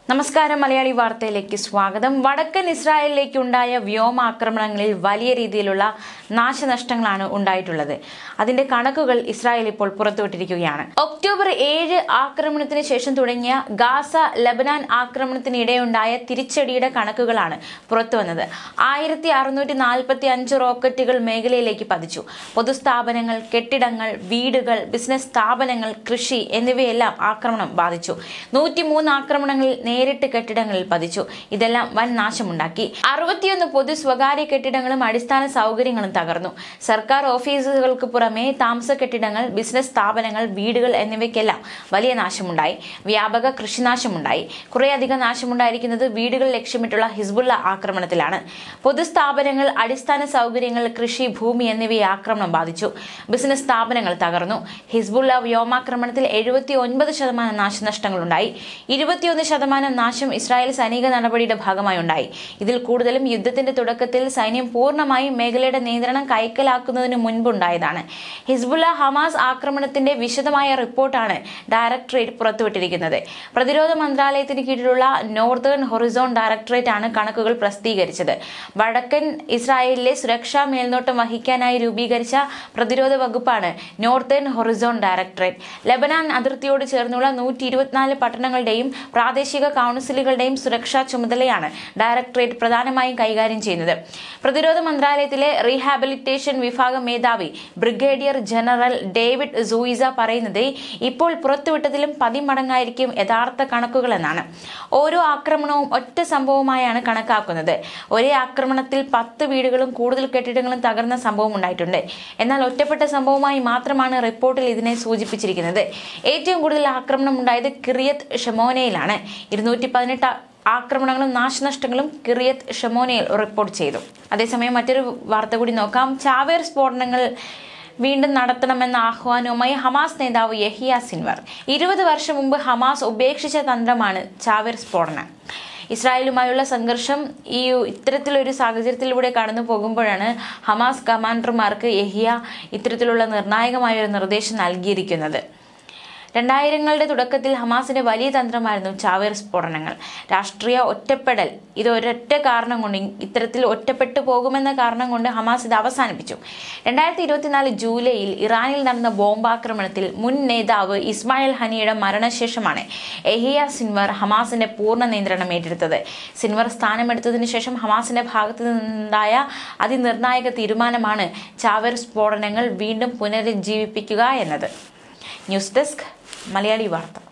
നമസ്കാരം മലയാളി വാർത്തയിലേക്ക് സ്വാഗതം. വടക്കൻ ഇസ്രായേലിലേക്കുണ്ടായ വ്യോമാക്രമണങ്ങളിൽ വലിയ രീതിയിലുള്ള നാശനഷ്ടങ്ങളാണ് ഉണ്ടായിട്ടുള്ളത്. അതിന്റെ കണക്കുകൾ ഇസ്രായേൽ ഇപ്പോൾ പുറത്തുവിട്ടിരിക്കുകയാണ്. ഒക്ടോബർ 7 ആക്രമണത്തിന് ശേഷം തുടങ്ങിയ ഗാസ ലബനാൻ ആക്രമണത്തിനിടെയുണ്ടായ തിരിച്ചടിയുടെ കണക്കുകളാണ് പുറത്തുവന്നത്. 1645 റോക്കറ്റുകൾ മേഖലയിലേക്ക് പതിച്ചു. പൊതുസ്ഥാപനങ്ങൾ, കെട്ടിടങ്ങൾ, വീടുകൾ, ബിസിനസ് സ്ഥാപനങ്ങൾ, കൃഷി എന്നിവയെല്ലാം ആക്രമണം ബാധിച്ചു. 103 ആക്രമണങ്ങളിൽ നേരിട്ട് കെട്ടിടങ്ങളിൽ പതിച്ചു. ഇതെല്ലാം വൻ നാശമുണ്ടാക്കി. 61 പൊതു സ്വകാര്യ കെട്ടിടങ്ങളും അടിസ്ഥാന സൗകര്യങ്ങളും തകർന്നു. സർക്കാർ ഓഫീസുകൾക്ക് പുറമെ താമസ കെട്ടിടങ്ങൾ, ബിസിനസ് സ്ഥാപനങ്ങൾ, വീടുകൾ എന്നിവയ്ക്കെല്ലാം വലിയ നാശമുണ്ടായി. വ്യാപക കൃഷിനാശമുണ്ടായി. കുറേയധികം നാശമുണ്ടായിരിക്കുന്നത് വീടുകൾ ലക്ഷ്യമിട്ടുള്ള ഹിസ്ബുള്ള ആക്രമണത്തിലാണ്. പൊതുസ്ഥാപനങ്ങൾ, അടിസ്ഥാന സൗകര്യങ്ങൾ, കൃഷി, ഭൂമി എന്നിവയെ ആക്രമണം ബാധിച്ചു. ബിസിനസ് സ്ഥാപനങ്ങൾ തകർന്നു. ഹിസ്ബുള്ള വ്യോമാക്രമണത്തിൽ 79% നാശനഷ്ടങ്ങളുണ്ടായി. 21% നാശം ഇസ്രായേൽ സൈനിക നടപടിയുടെ ഭാഗമായി ഉണ്ടായി. ഇതിൽ കൂടുതലും യുദ്ധത്തിന്റെ തുടക്കത്തിൽ സൈന്യം പൂർണ്ണമായും മേഖലയുടെ നിയന്ത്രണം കൈക്കലാക്കുന്നതിന് മുൻപുണ്ടായതാണ്. ഹിസ്ബുള്ള ഹമാസ് ആക്രമണത്തിന്റെ വിശദമായ റിപ്പോർട്ടാണ് ഡയറക്ടറേറ്റ് പുറത്തുവിട്ടിരിക്കുന്നത്. പ്രതിരോധ മന്ത്രാലയത്തിന് കീഴിലുള്ള നോർത്തേൺ ഹൊറിസോൺ ഡയറക്ടറേറ്റ് ആണ് കണക്കുകൾ പ്രസിദ്ധീകരിച്ചത്. വടക്കൻ ഇസ്രായേലിലെ സുരക്ഷാ മേൽനോട്ടം വഹിക്കാനായി രൂപീകരിച്ച പ്രതിരോധ വകുപ്പാണ് നോർത്തേൺ ഹൊറിസോൺ ഡയറക്ടറേറ്റ്. ലബനാൻ അതിർത്തിയോട് ചേർന്നുള്ള 124 പട്ടണങ്ങളുടെയും പ്രാദേശിക കൗൺസിലുകളുടെയും സുരക്ഷാ ചുമതലയാണ് ഡയറക്ടറേറ്റ് പ്രധാനമായും കൈകാര്യം ചെയ്യുന്നത്. പ്രതിരോധ മന്ത്രാലയത്തിലെ റീഹാബിലിറ്റേഷൻ വിഭാഗം മേധാവി ബ്രിഗേഡിയർ ജനറൽ ഡേവിഡ് സൂയിസ പറയുന്നത് ഇപ്പോൾ പുറത്തുവിട്ടതിലും 10 മടങ്ങായിരിക്കും യഥാർത്ഥ കണക്കുകൾ എന്നാണ്. ഓരോ ആക്രമണവും ഒറ്റ സംഭവമായാണ് കണക്കാക്കുന്നത്. ഒരേ ആക്രമണത്തിൽ 10 വീടുകളും കൂടുതൽ കെട്ടിടങ്ങളും തകർന്ന സംഭവം ഉണ്ടായിട്ടുണ്ട്. എന്നാൽ ഒറ്റപ്പെട്ട സംഭവമായി മാത്രമാണ് റിപ്പോർട്ടിൽ ഇതിനെ സൂചിപ്പിച്ചിരിക്കുന്നത്. ഏറ്റവും കൂടുതൽ ആക്രമണം ഉണ്ടായത് കിറിയത്ത് ഷെമോനയിലാണ്. 218 ആക്രമണങ്ങളും നാശനഷ്ടങ്ങളും കിറിയത്ത് ഷെമോനയിൽ റിപ്പോർട്ട് ചെയ്തു. അതേസമയം മറ്റൊരു വാർത്ത കൂടി നോക്കാം. ചാവേർ സ്ഫോടനങ്ങൾ വീണ്ടും നടത്തണമെന്ന ആഹ്വാനവുമായി ഹമാസ് നേതാവ് യഹിയ സിൻവർ. 20 വർഷം മുമ്പ് ഹമാസ് ഉപേക്ഷിച്ച തന്ത്രമാണ് ചാവേർ സ്ഫോടനം. ഇസ്രായേലുമായുള്ള സംഘർഷം ഇത്തരത്തിലൊരു സാഹചര്യത്തിലൂടെ കടന്നു പോകുമ്പോഴാണ് ഹമാസ് കമാൻഡർമാർക്ക് യഹിയ ഇത്തരത്തിലുള്ള നിർണായകമായ ഒരു നിർദ്ദേശം നൽകിയിരിക്കുന്നത്. 2000ങ്ങളുടെ തുടക്കത്തിൽ ഹമാസിന്റെ വലിയ തന്ത്രമായിരുന്നു ചാവേർ സ്ഫോടനങ്ങൾ. രാഷ്ട്രീയ ഒറ്റപ്പെടൽ, ഇത് ഒരൊറ്റ കാരണം കൊണ്ട്, ഇത്തരത്തിൽ ഒറ്റപ്പെട്ടു പോകുമെന്ന കാരണം കൊണ്ട് ഹമാസ് ഇത് അവസാനിപ്പിച്ചു. 2024 ജൂലൈയിൽ ഇറാനിൽ നടന്ന ബോംബാക്രമണത്തിൽ മുൻ നേതാവ് ഇസ്മായിൽ ഹനിയുടെ മരണശേഷമാണ് യഹിയ സിൻവർ ഹമാസിന്റെ പൂർണ്ണ നിയന്ത്രണം ഏറ്റെടുത്തത്. സിൻവർ സ്ഥാനമെടുത്തതിനു ശേഷം ഹമാസിന്റെ ഭാഗത്തു നിന്നുണ്ടായ അതിനിർണായക തീരുമാനമാണ് ചാവേർ സ്ഫോടനങ്ങൾ വീണ്ടും പുനരുജ്ജീവിപ്പിക്കുക എന്നത്. ന്യൂസ് ഡെസ്ക് മലയാളി വാർത്ത.